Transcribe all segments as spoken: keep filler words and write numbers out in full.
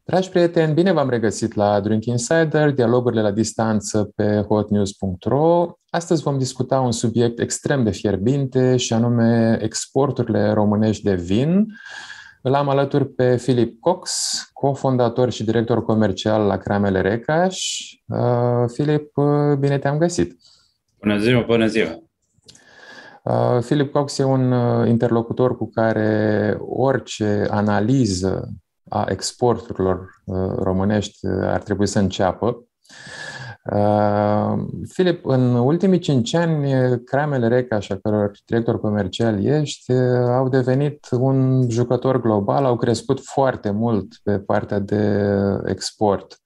Dragi prieteni, bine v-am regăsit la Drink Insider, dialogurile la distanță pe hotnews punct ro. Astăzi vom discuta un subiect extrem de fierbinte și anume exporturile românești de vin. Îl am alături pe Filip Cox, cofondator și director comercial la Cramele Recaș. Uh, Filip, bine te-am găsit! Bună ziua, bună ziua! Uh, Filip Cox e un interlocutor cu care orice analiză a exporturilor românești ar trebui să înceapă. Filip, în ultimii cinci ani, Cramele Recaș, a căror director comercial ești, au devenit un jucător global, au crescut foarte mult pe partea de export.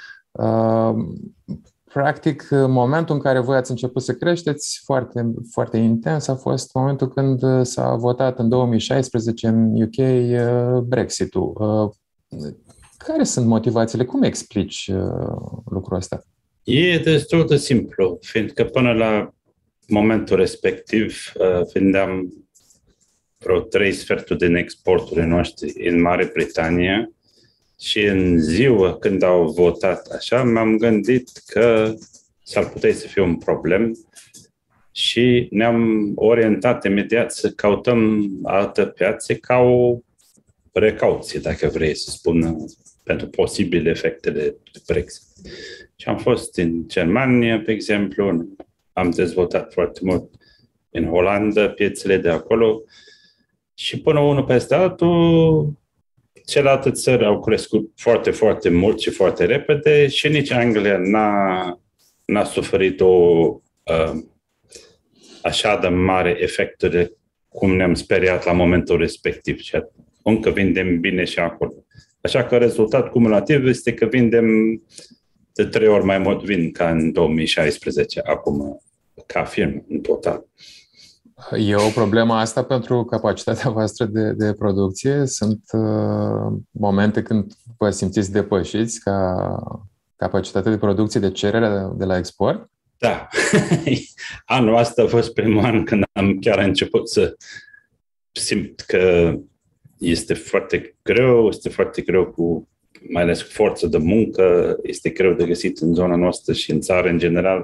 Practic, momentul în care voi ați început să creșteți foarte, foarte intens a fost momentul când s-a votat în două mii șaisprezece în U K Brexit-ul. Care sunt motivațiile? Cum explici lucrul ăsta? E destul de simplu, fiindcă până la momentul respectiv vindeam vreo trei sferturi din exporturile noastre în Marea Britanie și în ziua când au votat așa, m-am gândit că s-ar putea să fie un problem și ne-am orientat imediat să căutăm altă piață ca o precauție, dacă vrei să spun, pentru posibile efecte de Brexit. Și am fost în Germania, pe exemplu, am dezvoltat foarte mult în Olanda, piețele de acolo și până unul peste altul, celelalte țări au crescut foarte, foarte mult și foarte repede și nici Anglia n-a, n-a suferit o uh, așa de mare efecte de cum ne-am speriat la momentul respectiv. Și încă vindem bine și acolo. Așa că rezultatul cumulativ este că vindem de trei ori mai mult vin ca în două mii șaisprezece, acum, ca firmă, în total. E o problemă asta pentru capacitatea voastră de, de producție? Sunt uh, momente când vă simțiți depășiți ca capacitate de producție, de cerere de la export? Da. Anul ăsta a fost primul an când am chiar început să simt că este foarte greu, este foarte greu cu, mai ales cu forță de muncă, este greu de găsit în zona noastră și în țară în general.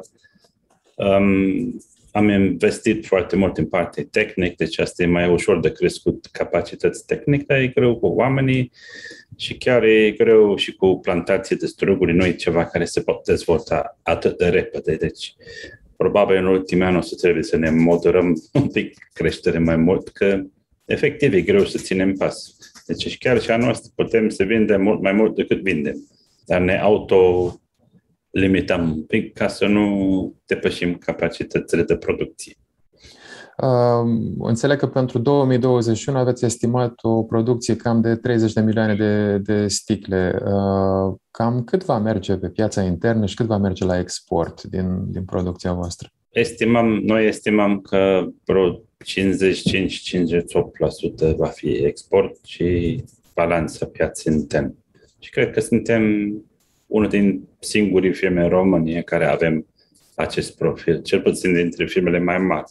Um, am investit foarte mult în partea tehnică, deci asta e mai ușor de crescut capacități tehnice, dar e greu cu oamenii și chiar e greu și cu plantații de struguri, nu e ceva care se pot dezvolta atât de repede. Deci, probabil în ultimii ani o să trebuie să ne moderăm un pic creștere mai mult, că efectiv e greu să ținem pas. Deci chiar și anul ăsta putem să vindem mult mai mult decât vindem, dar ne auto-limităm un pic ca să nu depășim capacitățile de producție. Uh, înțeleg că pentru două mii douăzeci și unu aveți estimat o producție cam de treizeci de milioane de, de sticle. Uh, cam cât va merge pe piața internă și cât va merge la export din, din producția voastră? Estimăm, noi estimăm că vreo cincizeci și cinci - cincizeci și opt la sută va fi export și balanța piaței interne. Și cred că suntem unul din singurii firme în România care avem acest profil, cel puțin dintre firmele mai mari.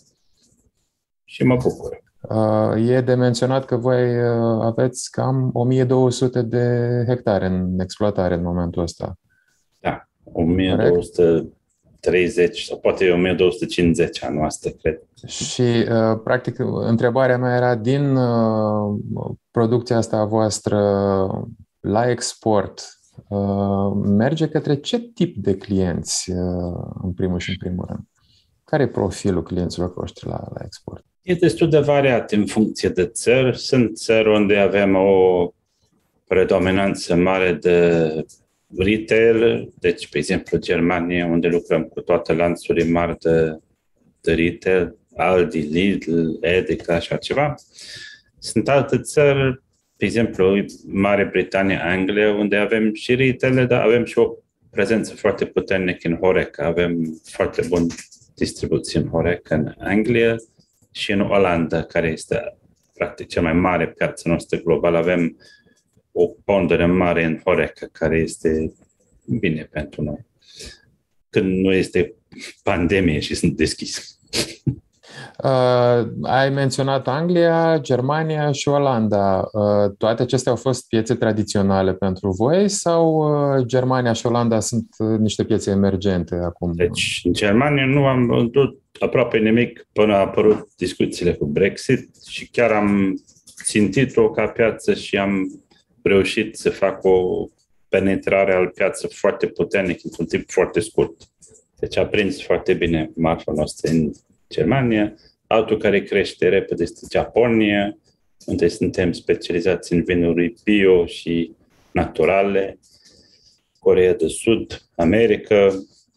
Și mă bucur. E de menționat că voi aveți cam o mie două sute de hectare în exploatare în momentul ăsta. Da, o mie două sute treizeci sau poate o mie două sute cincizeci anul ăsta, cred. Și, practic, întrebarea mea era din producția asta a voastră la export, merge către ce tip de clienți, în primul și în primul rând? Care e profilul clienților voștri la, la export? E destul de variat în funcție de țări. Sunt țări unde avem o predominanță mare de retail, deci, pe exemplu, Germania, unde lucrăm cu toate lanțurile mari de, de retail, Aldi, Lidl, Edeka, așa ceva. Sunt alte țări, pe exemplu, Marea Britanie, Anglia, unde avem și retail, dar avem și o prezență foarte puternică în Horeca. Avem foarte bun distribuție în Horeca în Anglia și în Olanda, care este practic cea mai mare piață noastră globală. Avem o pondere mare în Horeca, care este bine pentru noi. Când nu este pandemie și sunt deschis. Uh, ai menționat Anglia, Germania și Olanda. Uh, toate acestea au fost piețe tradiționale pentru voi sau uh, Germania și Olanda sunt uh, niște piețe emergente acum? Deci, în Germania nu am vândut aproape nimic până a apărut discuțiile cu Brexit și chiar am țintit-o ca piață și am reușit să fac o penetrare al piață foarte puternic într-un timp foarte scurt. Deci a prins foarte bine marfa noastră în Germania. Altul care crește repede este Japonia, unde suntem specializați în vinuri bio și naturale. Coreea de Sud, America.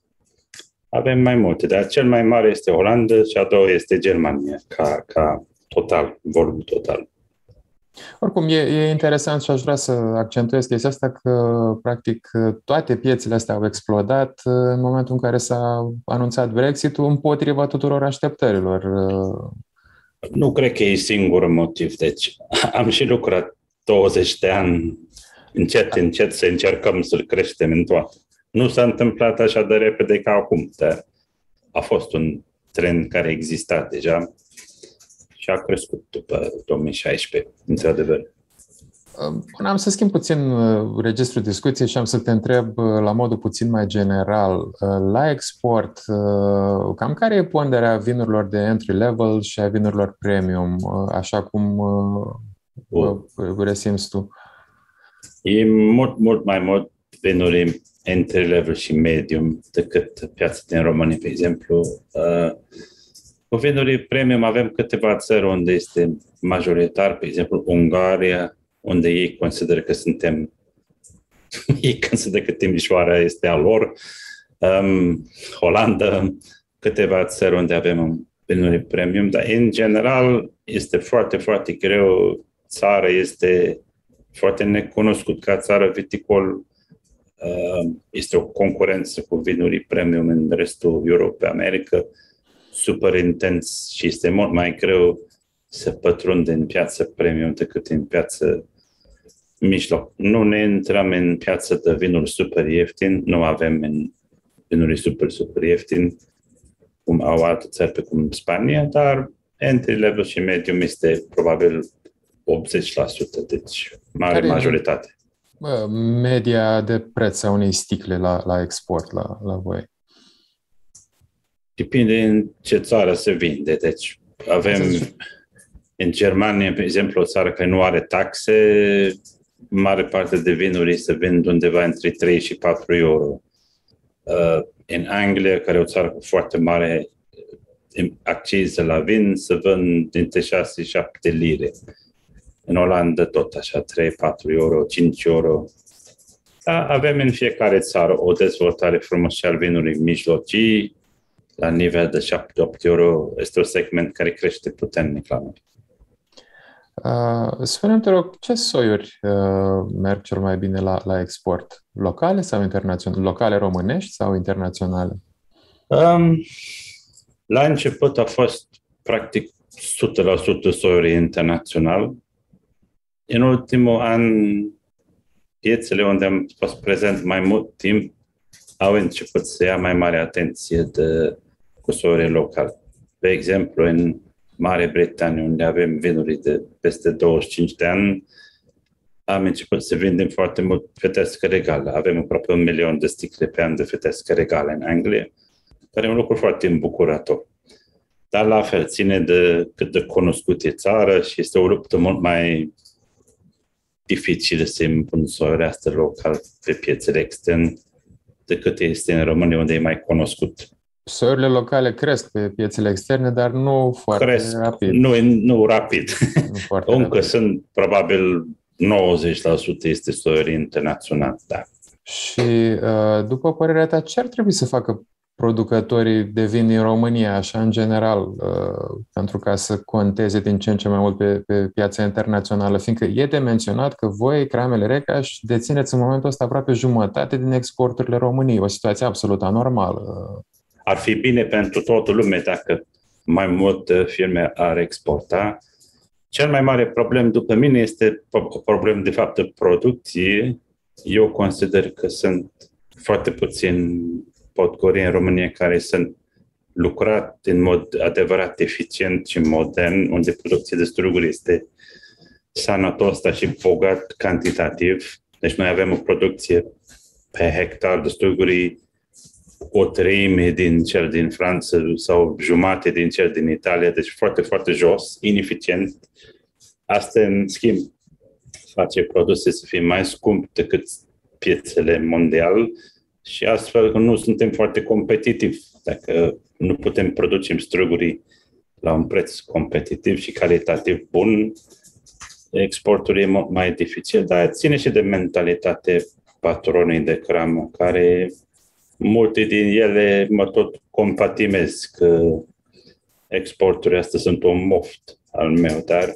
Avem mai multe, dar cel mai mare este Olanda și a doua este Germania, ca, ca total, volum total. Oricum, e, e interesant și aș vrea să accentuez chestia asta că, practic, toate piețele astea au explodat în momentul în care s-a anunțat Brexit-ul împotriva tuturor așteptărilor. Nu cred că e singurul motiv. Deci, am și lucrat douăzeci de ani încet, încet să încercăm să-l creștem în toate. Nu s-a întâmplat așa de repede ca acum, dar a fost un trend care exista deja și a crescut după două mii șaisprezece, într-adevăr. Am să schimb puțin registrul discuției și am să te întreb la modul puțin mai general. La export, cam care e ponderea vinurilor de entry level și a vinurilor premium, așa cum uh. resimți tu? E mult, mult mai mult vinuri entry level și medium decât piața din România, de exemplu. Cu vinuri premium avem câteva țări unde este majoritar, de exemplu Ungaria, unde ei consideră că suntem, ei consideră că Timișoara este a lor, um, Olanda, câteva țări unde avem vinuri premium, dar în general este foarte, foarte greu. Țara este foarte necunoscut ca țară viticol, uh, este o concurență cu vinuri premium în restul Europei, America, super intens și este mult mai greu să pătrunde în piață premium decât în piață mijloc. Nu ne intrăm în piață de vinuri super ieftin, nu avem în vinuri super, super ieftin, cum au alte țări pe cum Spania, dar entry level și medium este probabil optzeci la sută, deci mare care majoritate. Media de preț a unei sticle la, la export la, la voi? Depinde în ce țară se vinde. Deci avem în Germania, de exemplu, o țară care nu are taxe, mare parte de vinuri se vând undeva între trei și patru euro. Uh, în Anglia, care e o țară cu foarte mare accize la vin, se vând dintre șase și șapte lire. În Olanda tot așa, trei patru euro, cinci euro. Da, avem în fiecare țară o dezvoltare frumoasă al vinului mijlocii, la nivel de șapte opt euro. Este un segment care crește puternic la noi. Uh, spune-mi, te rog, ce soiuri uh, merg cel mai bine la, la export? Locale sau internaționale? Locale românești sau internaționale? Um, la început a fost practic o sută la sută soiuri internațional. În ultimul an, piețele unde am fost prezent mai mult timp au început să ia mai mare atenție de cu soiuri locale. De exemplu, în Marea Britanie, unde avem vinuri de peste douăzeci și cinci de ani, am început să vindem foarte mult fetescă regală. Avem aproape un milion de sticle pe an de fetescă regală în Anglia, care e un lucru foarte îmbucurător. Dar la fel, ține de cât de cunoscut e țara și este o luptă mult mai dificilă să impun soiuri astea local pe piețele externe decât este în România, unde e mai cunoscut. Soiurile locale cresc pe piețele externe, dar nu foarte cresc, rapid. Nu, nu rapid. Nu foarte Încă rapid. sunt, probabil, nouăzeci la sută este soiuri internațional, da. Și, după părerea ta, ce ar trebui să facă producătorii de vin din România, așa în general, pentru ca să conteze din ce în ce mai mult pe, pe piața internațională? Fiindcă e de menționat că voi, Cramele Recaș, dețineți în momentul ăsta aproape jumătate din exporturile României, o situație absolut anormală. Ar fi bine pentru toată lumea dacă mai multe firme ar exporta. Cel mai mare problem după mine este problem de fapt de producție. Eu consider că sunt foarte puțini potcorii în România care sunt lucrat în mod adevărat eficient și modern, unde producția de struguri este sănătos, dar și bogat cantitativ. Deci noi avem o producție pe hectar de struguri o treime din cel din Franța sau jumate din cel din Italia, deci foarte, foarte jos, ineficient. Asta, în schimb, face produse să fie mai scump decât piețele mondiale și astfel că nu suntem foarte competitivi. Dacă nu putem produce struguri la un preț competitiv și calitativ bun, exportul e mult mai dificil, dar ține și de mentalitate patronii de cramă, care multe din ele mă tot compatimez că exporturile astea sunt un moft al meu, dar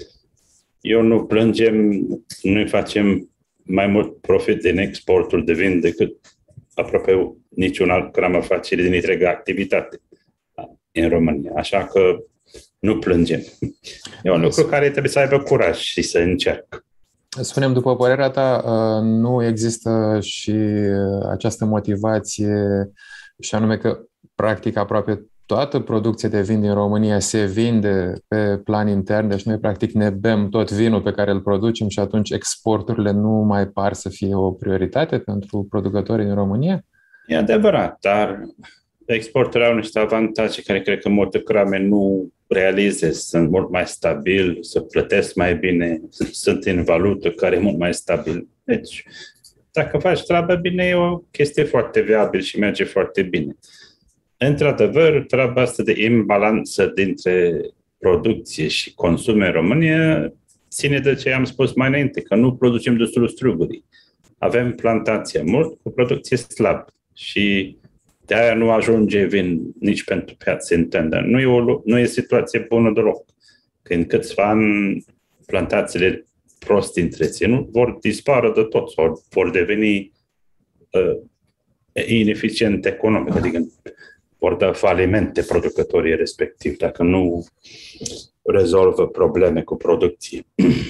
eu nu plângem, nu facem mai mult profit din exportul de vin decât aproape niciun alt cramă face din întreaga activitate în România. Așa că nu plângem. E un lucru care trebuie să aibă curaj și să încerc. Spunem, după părerea ta, nu există și această motivație, și anume că, practic, aproape toată producția de vin din România se vinde pe plan intern, deci noi, practic, ne bem tot vinul pe care îl producem și atunci exporturile nu mai par să fie o prioritate pentru producătorii din România? E adevărat, dar exporturile au niște avantaje care cred că multe crame nu realizez. Sunt mult mai stabil, se plătesc mai bine, sunt în valută care e mult mai stabil. Deci, dacă faci treaba bine, e o chestie foarte viabilă și merge foarte bine. Într-adevăr, treaba asta de imbalanță dintre producție și consum în România ține de ce am spus mai înainte, că nu producem destul struguri. Avem plantație mult cu producție slab și de aia nu ajunge vin nici pentru piața internă. Nu e o nu e situație bună deloc. Când câțiva ani plantațiile prost întreținut vor dispara de tot sau vor deveni uh, ineficiente economic, adică vor da falimente producătorii respectivi dacă nu rezolvă probleme cu producție.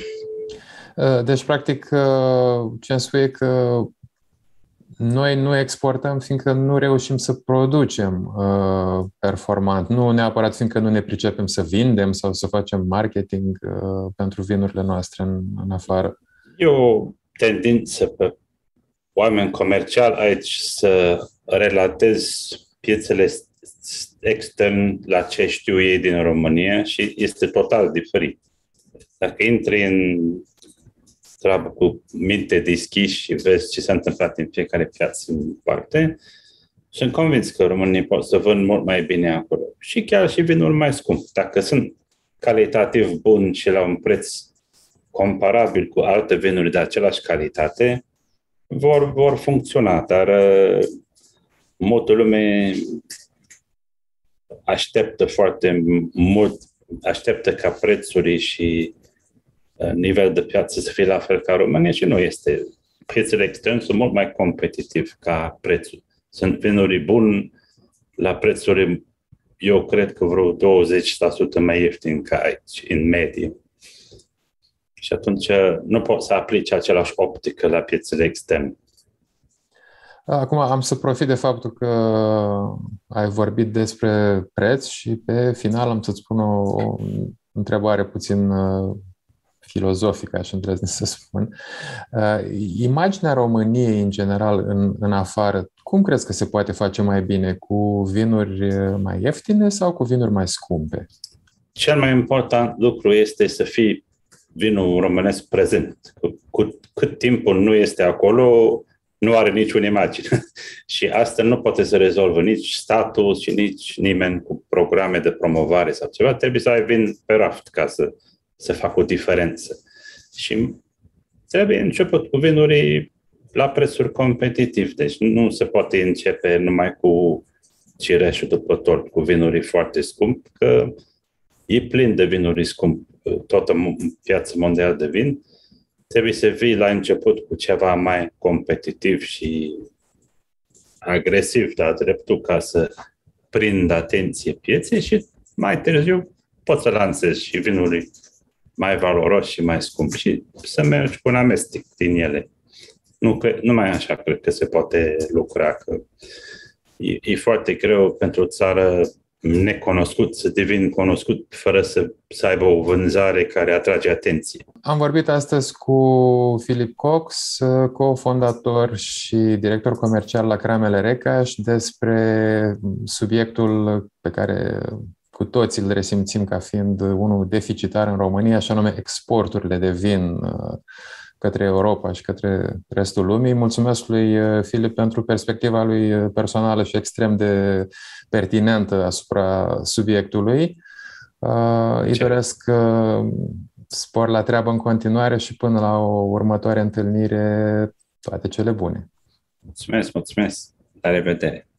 Deci, practic, ce îmi spui e că noi nu exportăm fiindcă nu reușim să producem uh, performant, nu neapărat fiindcă nu ne pricepem să vindem sau să facem marketing uh, pentru vinurile noastre în, în afară. E o tendință pe oameni comerciali aici să relatez piețele extern la ce știu ei din România și este total diferit. Dacă intri în treabă cu minte deschis și vezi ce s-a întâmplat în fiecare piață în parte, sunt convins că românii pot să vând mult mai bine acolo. Și chiar și vinuri mai scump. Dacă sunt calitativ buni și la un preț comparabil cu alte vinuri de același calitate, vor, vor funcționa. Dar uh, multă lume așteptă foarte mult, așteptă ca prețuri și nivel de piață să fie la fel ca România și nu este. Piețele externe sunt mult mai competitive ca prețul. Sunt vinuri buni la prețuri, eu cred că vreo douăzeci la sută mai ieftin ca aici, în medie. Și atunci nu poți să aplici același optică la piețele externe. Acum am să profit de faptul că ai vorbit despre preț și pe final am să-ți spun o, o întrebare puțin filozofică, aș îndrăzni să spun. Imaginea României, în general, în, în afară, cum crezi că se poate face mai bine? Cu vinuri mai ieftine sau cu vinuri mai scumpe? Cel mai important lucru este să fie vinul românesc prezent. Cu, cu cât timpul nu este acolo, nu are niciun imagine. Și asta nu poate să rezolvă nici statul și nici nimeni cu programe de promovare sau ceva. Trebuie să ai vin pe raft ca să, să facă o diferență. Și trebuie început cu vinuri la prețuri competitive. Deci nu se poate începe numai cu cireșul după tort, cu vinuri foarte scump, că e plin de vinuri scump, toată piața mondială de vin. Trebuie să vii la început cu ceva mai competitiv și agresiv, dar dreptul ca să prindă atenție pieței și mai târziu poți să lansezi și vinuri mai valoros și mai scump și să mergi cu un amestec din ele. Nu, numai așa cred că se poate lucra, că e, e foarte greu pentru o țară necunoscut să devin cunoscut fără să, să aibă o vânzare care atrage atenție. Am vorbit astăzi cu Philip Cox, cofondator și director comercial la Cramele Recaș, despre subiectul pe care cu toții îl resimțim ca fiind unul deficitar în România, și anume exporturile de vin către Europa și către restul lumii. Mulțumesc lui Philip pentru perspectiva lui personală și extrem de pertinentă asupra subiectului. Îi doresc spor la treabă în continuare și până la o următoare întâlnire, toate cele bune. Mulțumesc, mulțumesc. La revedere!